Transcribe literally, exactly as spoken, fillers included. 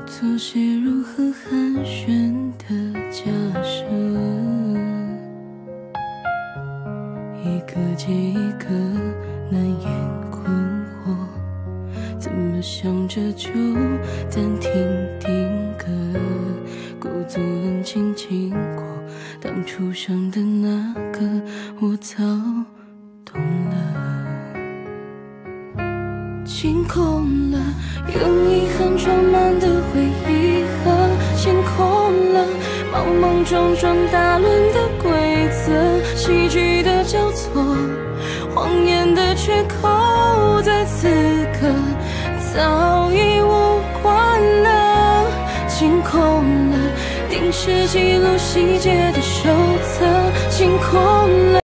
做些如何寒暄的假设，一个接一个难掩困惑，怎么想着就暂停定格，鼓足冷静经过当初想的那个，我早懂了。清空了用遗憾装满的回忆盒，清空了莽莽撞撞大乱的规则，喜剧的交错，谎言的缺口，在此刻早已无关了。清空了定时记录细节的手册，清空了